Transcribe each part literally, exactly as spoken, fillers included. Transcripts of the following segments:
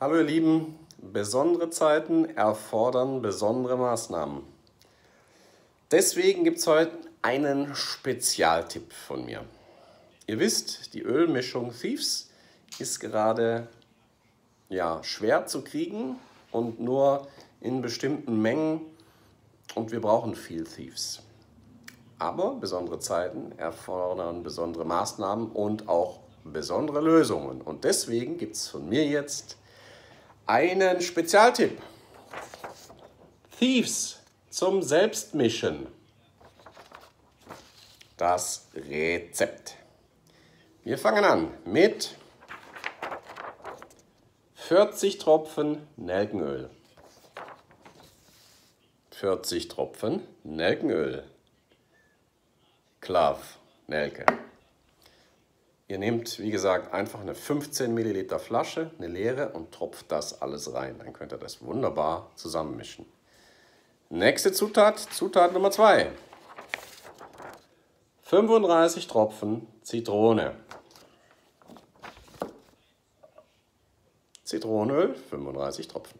Hallo ihr Lieben, besondere Zeiten erfordern besondere Maßnahmen. Deswegen gibt es heute einen Spezialtipp von mir. Ihr wisst, die Ölmischung Thieves ist gerade ja, schwer zu kriegen und nur in bestimmten Mengen und wir brauchen viel Thieves. Aber besondere Zeiten erfordern besondere Maßnahmen und auch besondere Lösungen. Und deswegen gibt es von mir jetzt einen Spezialtipp. Thieves zum Selbstmischen. Das Rezept. Wir fangen an mit vierzig Tropfen Nelkenöl. vierzig Tropfen Nelkenöl. Clove, Nelke. Ihr nehmt, wie gesagt, einfach eine fünfzehn Milliliter Flasche, eine leere, und tropft das alles rein. Dann könnt ihr das wunderbar zusammenmischen. Nächste Zutat, Zutat Nummer zwei. fünfunddreißig Tropfen Zitrone. Zitronenöl, fünfunddreißig Tropfen.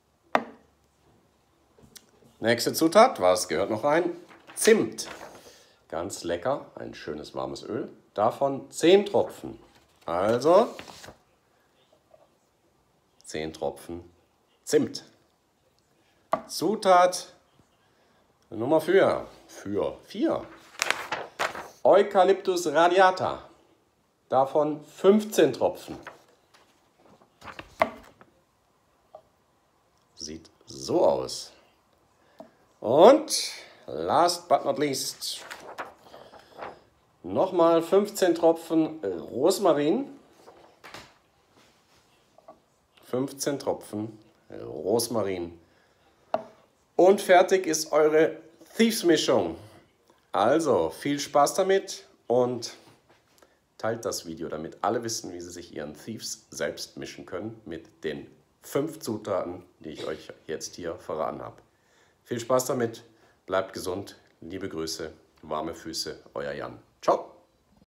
Nächste Zutat, was gehört noch rein? Zimt. Ganz lecker, ein schönes warmes Öl. Davon zehn Tropfen. Also zehn Tropfen Zimt. Zutat Nummer vier. Für vier. Eucalyptus radiata. Davon fünfzehn Tropfen. Sieht so aus. Und last but not least, nochmal fünfzehn Tropfen Rosmarin. fünfzehn Tropfen Rosmarin. Und fertig ist eure Thieves-Mischung. Also viel Spaß damit und teilt das Video, damit alle wissen, wie sie sich ihren Thieves selbst mischen können mit den fünf Zutaten, die ich euch jetzt hier verraten habe. Viel Spaß damit, bleibt gesund, liebe Grüße, warme Füße, euer Jan. Ciao!